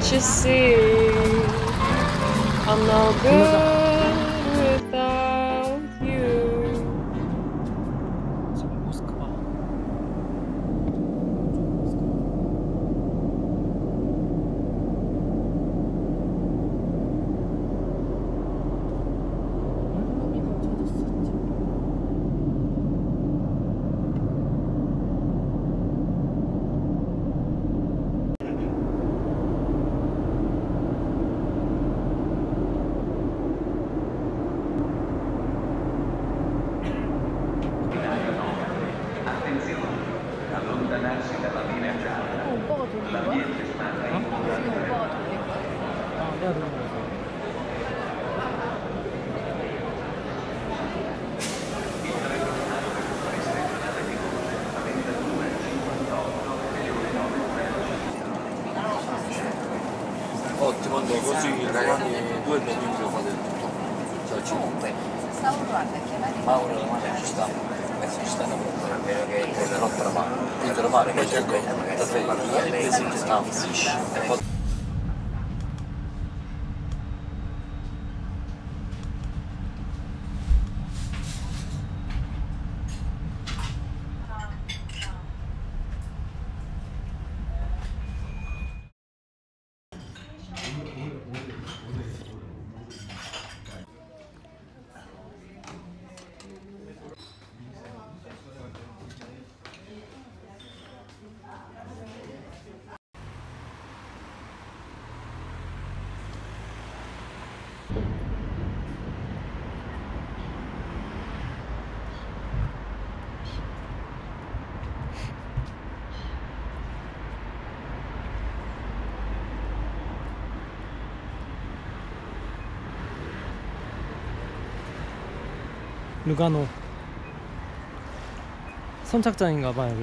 Can't you see? I'm no good without you. 지금 모스크바. allontanarsi dalla linea gialla. 오빠가 돌린 거야? L'ambiente rimane 지금 오빠가 돌린 거야? 아, 내가 들은 거였어. Ti mando così ragazzi 2 minuti lo fate tutto. Cioè, Comunque, stavo provando a chiamare Mauro domani ci sta. Ci stanno proprio che è troppo la mano. Quindi lo fare poi c'è quello. 루가노 선착장인가봐 여기.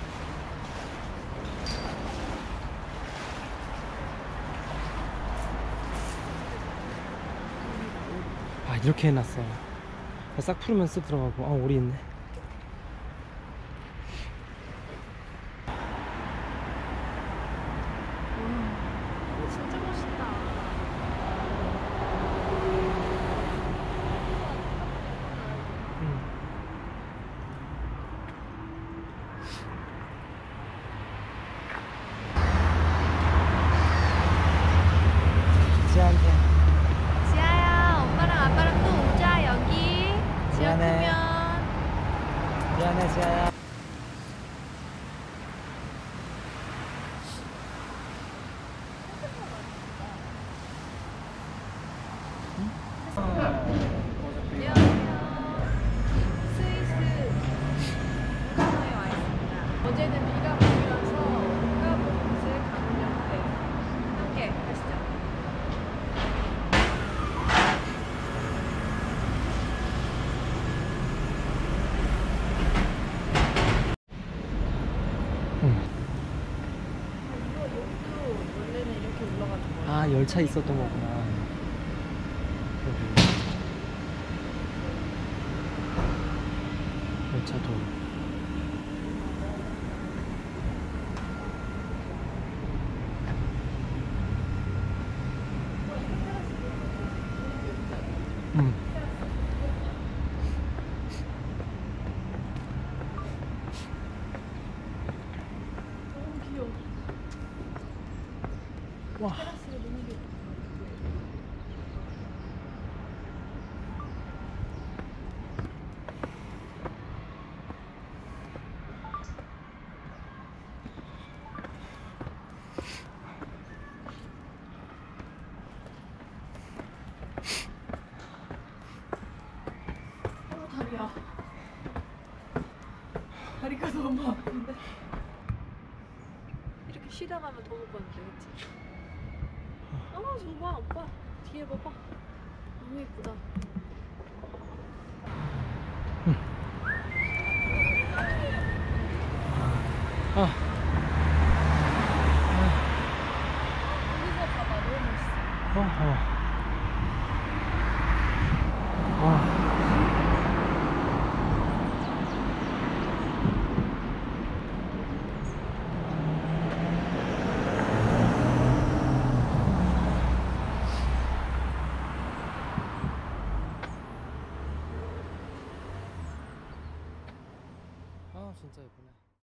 아 이렇게 해놨어. 싹 풀으면 쓱 들어가고. 아 오리 있네. 진짜 멋있다. 지한테 지아야, 엄마랑 아빠랑 또 오자 여기. 지아 미안해. 크면. 미안해 지아야. 스위스 루가노에 와 있습니다. 어제는 비가 몰려서 루가노를 가는 옆에 함께 가시죠. 이거 여기도 원래는 이렇게 올라가는 거야. 아 열차 있었던 거구나. 열차도. 너무 귀여워. 와. 테라스가 너무 귀여워. 다리야. 다리가 너무 아픈데. 이렇게 쉬다 가면 더 못 봤는데, 그치? 저거 봐, 오빠. 뒤에 봐봐. 너무 예쁘다. 아. 여기서 봐봐, 너무 멋있어. 와. 진짜 예쁘네.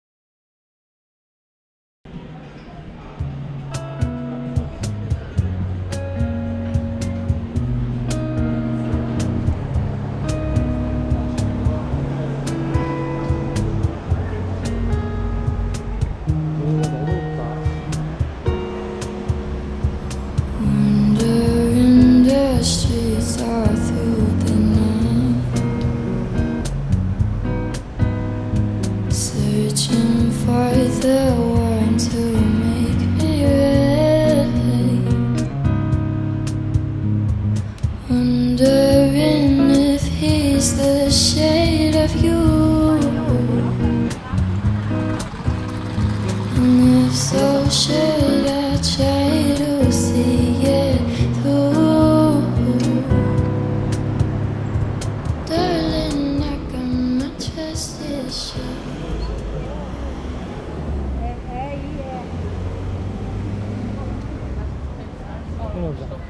여기가 너무 예쁘다. Wandering the streets all through the night, searching for the one to make me right. Wondering if he's the shade of you, and if so, should I try to see it through? Darling, I got my trust issues. 끊어보자.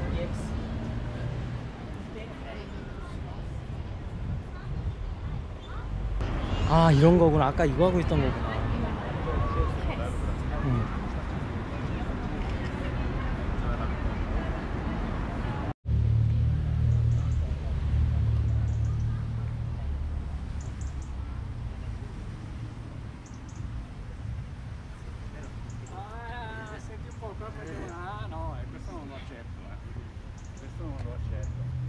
아, 이런 거구나. 아까 이거 하고 있던 거구나. 응. Senti un po' qua perché... Ah no, questo non lo accetto. Questo non lo accetto.